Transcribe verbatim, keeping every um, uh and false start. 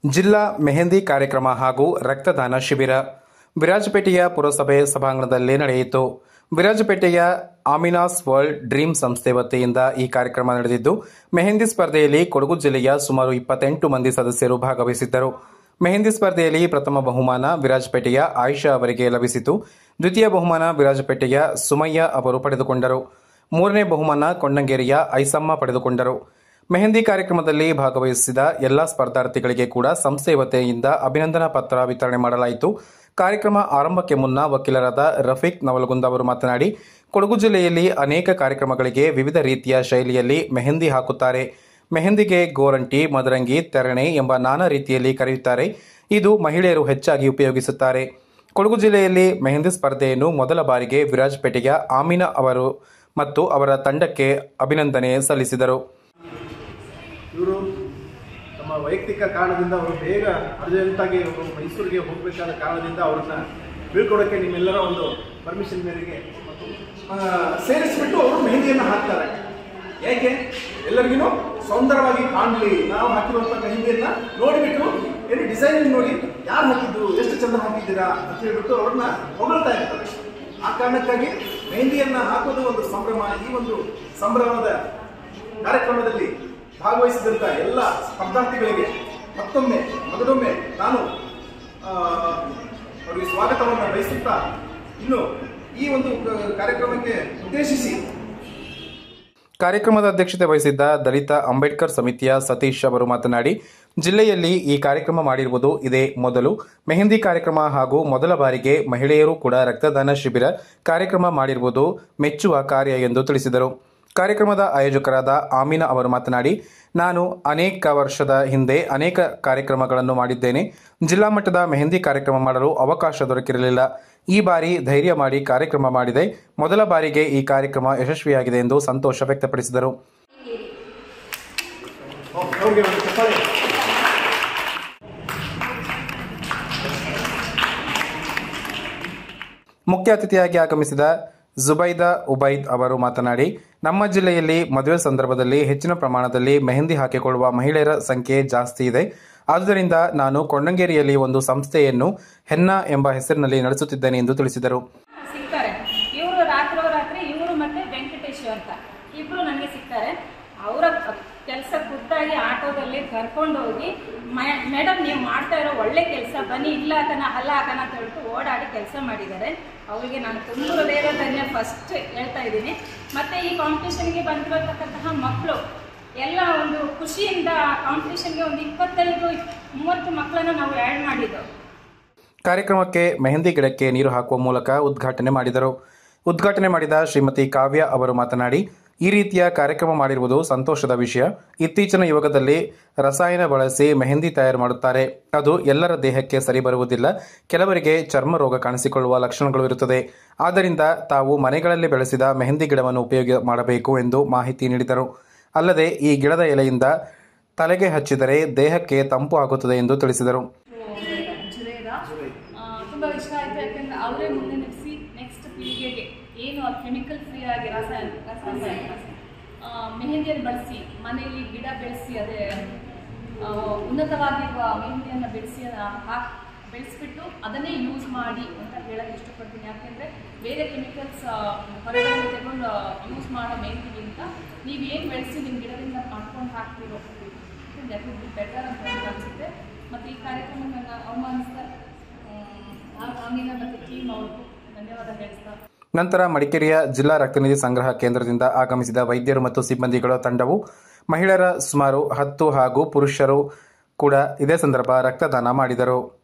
ಜಿಲ್ಲಾ ಮೆಹಂದಿ ಕಾರ್ಯಕ್ರಮ ಹಾಗೂ ರಕ್ತದಾನ ಶಿಬಿರ ವಿರಾಜಪೇಟೆಯ ಪುರಸಭೆ ಸಭಾಂಗಣದಲ್ಲಿ ನಡೆಯಿತು. ವಿರಾಜಪೇಟೆಯ ಆಮಿನಾಸ್ ವರ್ಲ್ಡ್ ಡ್ರೀಮ್ ಸಂಸ್ಥೆ ವತಿಯಿಂದ ಈ ಕಾರ್ಯಕ್ರಮ ನಡೆದಿದ್ದು, ಮೆಹಂದಿ ಸ್ಪರ್ಧೆಯಲ್ಲಿ ಕೊಡಗು ಜಿಲ್ಲೆಯ ಸುಮಾರು ಇಪ್ಪತ್ತೆಂಟು ಮಂದಿ ಸದಸ್ಯರು ಭಾಗವಹಿಸಿದ್ದರು. ಮೆಹಂದಿ ಸ್ಪರ್ಧೆಯಲ್ಲಿ ಪ್ರಥಮ ಬಹುಮಾನ ವಿರಾಜಪೇಟೆಯ ಆಯಿಷಾ ಅವರಿಗೆ ಲಭಿಸಿತು. ದ್ವಿತೀಯ ಬಹುಮಾನ ವಿರಾಜಪೇಟೆಯ ಸುಮಯ್ಯ ಅವರು ಪಡೆದುಕೊಂಡರು. ಮೂರನೇ ಬಹುಮಾನ ಕೊಂಡಂಗೇರಿಯ ಐಸಮ್ಮ ಪಡೆದುಕೊಂಡರು. ಮೆಹಂದಿ ಕಾರ್ಯಕ್ರಮದಲ್ಲಿ ಭಾಗವಹಿಸಿದ ಎಲ್ಲಾ ಸ್ಪರ್ಧಾರ್ಥಿಗಳಿಗೆ ಕೂಡ ಸಂಸ್ಥೆ ವತಿಯಿಂದ ಅಭಿನಂದನಾ ಪತ್ರ ವಿತರಣೆ ಮಾಡಲಾಯಿತು. ಕಾರ್ಯಕ್ರಮ ಆರಂಭಕ್ಕೆ ಮುನ್ನ ವಕೀಲರಾದ ರಫೀಕ್ ನವಲಗುಂದ ಅವರು ಮಾತನಾಡಿ, ಕೊಡಗು ಜಿಲ್ಲೆಯಲ್ಲಿ ಅನೇಕ ಕಾರ್ಯಕ್ರಮಗಳಿಗೆ ವಿವಿಧ ರೀತಿಯ ಶೈಲಿಯಲ್ಲಿ ಮೆಹಂದಿ ಹಾಕುತ್ತಾರೆ. ಮೆಹಂದಿಗೆ ಗೋರಂಟಿ, ಮದರಂಗಿ, ತೆರಣೆ ಎಂಬ ನಾನಾ ರೀತಿಯಲ್ಲಿ ಕರೆಯುತ್ತಾರೆ. ಇದು ಮಹಿಳೆಯರು ಹೆಚ್ಚಾಗಿ ಉಪಯೋಗಿಸುತ್ತಾರೆ. ಕೊಡಗು ಜಿಲ್ಲೆಯಲ್ಲಿ ಮೆಹಂದಿ ಸ್ಪರ್ಧೆಯನ್ನು ಮೊದಲ ಬಾರಿಗೆ ವಿರಾಜಪೇಟೆಯ ಆಮಿನಾ ಅವರು ಮತ್ತು ಅವರ ತಂಡಕ್ಕೆ ಅಭಿನಂದನೆ ಸಲ್ಲಿಸಿದರು. ಇವರು ತಮ್ಮ ವೈಯಕ್ತಿಕ ಕಾರಣದಿಂದ ಅವರು ಬೇಗ ಅರ್ಜೆಂಟಾಗಿ ಅವರು ಮೈಸೂರಿಗೆ ಹೋಗಬೇಕಾದ ಕಾರಣದಿಂದ ಅವರನ್ನು ಬೀಳ್ಕೊಡೋಕ್ಕೆ ನಿಮ್ಮೆಲ್ಲರ ಒಂದು ಪರ್ಮಿಷನ್ ಮೇರೆಗೆ ಸೇರಿಸಿಬಿಟ್ಟು ಅವರು ಮೆಹಂದಿಯನ್ನು ಹಾಕ್ತಾರೆ. ಯಾಕೆ ಎಲ್ಲರಿಗೂ ಸೌಂದರ್ಯವಾಗಿ ಕಾಣಲಿ, ನಾವು ಹಾಕಿರುವಂಥ ಮೆಹಂದಿಯನ್ನು ನೋಡಿಬಿಟ್ಟು ಏನು ಡಿಸೈನ್ ನೋಡಿ ಯಾರು ಹಾಕಿದ್ದು, ಎಷ್ಟು ಚೆಂದ ಹಾಕಿದ್ದೀರಾ ಅಂತ ಹೇಳ್ಬಿಟ್ಟು ಅವ್ರನ್ನ ಹೊಗಳ್ತಾ ಇರ್ತಾರೆ. ಆ ಕಾರಣಕ್ಕಾಗಿ ಮೆಹಂದಿಯನ್ನು ಹಾಕೋದು ಒಂದು ಸಂಭ್ರಮ. ಈ ಒಂದು ಸಂಭ್ರಮದ ಕಾರ್ಯಕ್ರಮದಲ್ಲಿ ಭಾಗವಹಿಸಿದಂಥ ಎಲ್ಲ ಸ್ಪರ್ಧಾರ್ಥಿಗಳಿಗೆ ಮತ್ತೊಮ್ಮೆ ಮೊದಲೊಮ್ಮೆ ನಾನು ಅವರಿಗೆ ಸ್ವಾಗತವನ್ನು ಬಯಸುತ್ತಾ, ಇನ್ನು ಈ ಒಂದು ಕಾರ್ಯಕ್ರಮಕ್ಕೆ ಉದ್ದೇಶಿಸಿ ಕಾರ್ಯಕ್ರಮದ ಅಧ್ಯಕ್ಷತೆ ವಹಿಸಿದ್ದ ದಲಿತ ಅಂಬೇಡ್ಕರ್ ಸಮಿತಿಯ ಸತೀಶ್ ಅವರು ಮಾತನಾಡಿ, ಜಿಲ್ಲೆಯಲ್ಲಿ ಈ ಕಾರ್ಯಕ್ರಮ ಮಾಡಿರುವುದು ಇದೇ ಮೊದಲು. ಮೆಹಂದಿ ಕಾರ್ಯಕ್ರಮ ಹಾಗೂ ಮೊದಲ ಬಾರಿಗೆ ಮಹಿಳೆಯರು ಕೂಡ ರಕ್ತದಾನ ಶಿಬಿರ ಕಾರ್ಯಕ್ರಮ ಮಾಡಿರುವುದು ಮೆಚ್ಚುವ ಕಾರ್ಯ ಎಂದು ತಿಳಿಸಿದರು. ಕಾರ್ಯಕ್ರಮದ ಆಯೋಜಕರಾದ ಆಮಿನಾ ಅವರು ಮಾತನಾಡಿ, ನಾನು ಅನೇಕ ವರ್ಷದ ಹಿಂದೆ ಅನೇಕ ಕಾರ್ಯಕ್ರಮಗಳನ್ನು ಮಾಡಿದ್ದೇನೆ. ಜಿಲ್ಲಾ ಮಟ್ಟದ ಮೆಹಂದಿ ಕಾರ್ಯಕ್ರಮ ಮಾಡಲು ಅವಕಾಶ ದೊರಕಿರಲಿಲ್ಲ. ಈ ಬಾರಿ ಧೈರ್ಯ ಮಾಡಿ ಕಾರ್ಯಕ್ರಮ ಮಾಡಿದೆ. ಮೊದಲ ಬಾರಿಗೆ ಈ ಕಾರ್ಯಕ್ರಮ ಯಶಸ್ವಿಯಾಗಿದೆ ಎಂದು ಸಂತೋಷ ವ್ಯಕ್ತಪಡಿಸಿದರು. ಮುಖ್ಯ ಅತಿಥಿಯಾಗಿ ಆಗಮಿಸಿದ ಜುಬೈದಾ ಉಬೈದ್ ಅವರು ಮಾತನಾಡಿ, ನಮ್ಮ ಜಿಲ್ಲೆಯಲ್ಲಿ ಮದುವೆ ಸಂದರ್ಭದಲ್ಲಿ ಹೆಚ್ಚಿನ ಪ್ರಮಾಣದಲ್ಲಿ ಮೆಹಂದಿ ಹಾಕಿಕೊಳ್ಳುವ ಮಹಿಳೆಯರ ಸಂಖ್ಯೆ ಜಾಸ್ತಿ ಇದೆ. ಆದುದರಿಂದ ನಾನು ಕೊಂಡಂಗೇರಿಯಲ್ಲಿ ಒಂದು ಸಂಸ್ಥೆಯನ್ನು ಹೆನ್ನಾ ಎಂಬ ಹೆಸರಿನಲ್ಲಿ ನಡೆಸುತ್ತಿದ್ದೇನೆ ಎಂದು ತಿಳಿಸಿದರು. ಇವರು ರಾತ್ರೋರಾತ್ರಿ ಇವರು ಮತ್ತೆ ವೆಂಕಟೇಶ್ ಅಂತ ಇಬ್ರು ನನಗೆ ಸಿಗ್ತಾರೆ. ಅವರ ಕೆಲಸ ಖುದ್ದಾಗಿ ಆಟೋದಲ್ಲಿ ಕರ್ಕೊಂಡು ಹೋಗಿ, ಮೇಡಮ್ ನೀವು ಮಾಡ್ತಾ ಇರೋ ಒಳ್ಳೆ ಕೆಲಸ, ಬನ್ನಿ ಇಲ್ಲ ಹಾಕನ ಅಲ್ಲ ಹಾಕನ ಅಂತ ಹೇಳ್ಬಿಟ್ಟು ಓಡಾಡಿ ಕೆಲಸ ಮಾಡಿದ್ದಾರೆ. ಅವರಿಗೆ ನಾನು ತುಂಬ ಹೃದಯದ ಧನ್ಯ ಫಸ್ಟ್ ಹೇಳ್ತಾ ಇದ್ದೀನಿ. ಮತ್ತು ಈ ಕಾಂಪಿಟೇಷನ್ಗೆ ಬಂದಿರತಕ್ಕಂತಹ ಮಕ್ಕಳು ಎಲ್ಲ ಒಂದು ಖುಷಿಯಿಂದ ಕಾಂಪಿಟೇಷನ್ಗೆ ಒಂದು ಇಪ್ಪತ್ತೈದು ಮೂವತ್ತು ಮಕ್ಕಳನ್ನು ನಾವು ಆ್ಯಡ್ ಮಾಡಿದ್ದೆವು. ಕಾರ್ಯಕ್ರಮಕ್ಕೆ ಮೆಹಂದಿ ಗಿಡಕ್ಕೆ ನೀರು ಹಾಕುವ ಮೂಲಕ ಉದ್ಘಾಟನೆ ಮಾಡಿದರು. ಉದ್ಘಾಟನೆ ಮಾಡಿದ ಶ್ರೀಮತಿ ಕಾವ್ಯ ಅವರು ಮಾತನಾಡಿ, ಈ ರೀತಿಯ ಕಾರ್ಯಕ್ರಮ ಮಾಡಿರುವುದು ಸಂತೋಷದ ವಿಷಯ. ಇತ್ತೀಚಿನ ಯುಗದಲ್ಲಿ ರಸಾಯನ ಬಳಸಿ ಮೆಹಂದಿ ತಯಾರು ಮಾಡುತ್ತಾರೆ. ಅದು ಎಲ್ಲರ ದೇಹಕ್ಕೆ ಸರಿ ಬರುವುದಿಲ್ಲ. ಕೆಲವರಿಗೆ ಚರ್ಮ ರೋಗ ಕಾಣಿಸಿಕೊಳ್ಳುವ ಲಕ್ಷಣಗಳು ಇರುತ್ತದೆ. ಆದ್ದರಿಂದ ತಾವು ಮನೆಗಳಲ್ಲಿ ಬೆಳೆಸಿದ ಮೆಹಂದಿ ಗಿಡವನ್ನು ಉಪಯೋಗ ಮಾಡಬೇಕು ಎಂದು ಮಾಹಿತಿ ನೀಡಿದರು. ಅಲ್ಲದೆ ಈ ಗಿಡದ ಎಲೆಯಿಂದ ತಲೆಗೆ ಹಚ್ಚಿದರೆ ದೇಹಕ್ಕೆ ತಂಪು ಆಗುತ್ತದೆ ಎಂದು ತಿಳಿಸಿದರು. ತುಂಬ ಇಷ್ಟ ಆಯಿತು. ಯಾಕೆಂದರೆ ಅವರೇ ಮುಂದೆ ನಡೆಸಿ ನೆಕ್ಸ್ಟ್ ಪೀಳಿಗೆಗೆ ಏನು ಕೆಮಿಕಲ್ ಫ್ರೀ ಆಗಿ ರಾಸಾಯನ ರಾಸಾಯನಿಕ ಮೆಹಂದಿಯನ್ನು ಬಳಸಿ ಮನೆಯಲ್ಲಿ ಗಿಡ ಬೆಳೆಸಿ, ಅದೇ ಉನ್ನತವಾಗಿರುವ ಮೆಹಂದಿಯನ್ನು ಬೆಳೆಸಿ ಹಾಕಿ ಬೆಳೆಸಿಬಿಟ್ಟು ಅದನ್ನೇ ಯೂಸ್ ಮಾಡಿ ಅಂತ ಹೇಳಕ್ಕೆ ಇಷ್ಟಪಡ್ತೀನಿ. ಯಾಕೆಂದರೆ ಬೇರೆ ಕೆಮಿಕಲ್ಸ್ ಹೊರಗಡೆ ತಗೊಂಡು ಯೂಸ್ ಮಾಡೋ ಮೆಹಂದಿಗಿಂತ ನೀವು ಏನು ಬೆಳೆಸಿ ನಿಮ್ಮ ಗಿಡದಿಂದ ಮಾಡ್ಕೊಂಡು ಹಾಕ್ತಿರೋ ದಟ್ ವುಡ್ ಬಿ ಬೆಟರ್ ಅಂತ ಅನಿಸುತ್ತೆ. ಮತ್ತು ಈ ಕಾರ್ಯಕ್ರಮವನ್ನು ಅವಮಾನಿಸ್ತಾ ಆಮಿನಾ ಮತ್ತು ಟೀಮ್ ಅವ್ರಿಗೂ ಧನ್ಯವಾದ ಹೇಳ್ತಾ, ನಂತರ ಮಡಿಕೇರಿಯ ಜಿಲ್ಲಾ ರಕ್ತನಿಧಿ ಸಂಗ್ರಹ ಕೇಂದ್ರದಿಂದ ಆಗಮಿಸಿದ ವೈದ್ಯರು ಮತ್ತು ಸಿಬ್ಬಂದಿಗಳ ತಂಡವು ಮಹಿಳೆಯರ ಸುಮಾರು ಹತ್ತು ಹಾಗೂ ಪುರುಷರು ಕೂಡ ಇದೇ ಸಂದರ್ಭ ರಕ್ತದಾನ ಮಾಡಿದರು.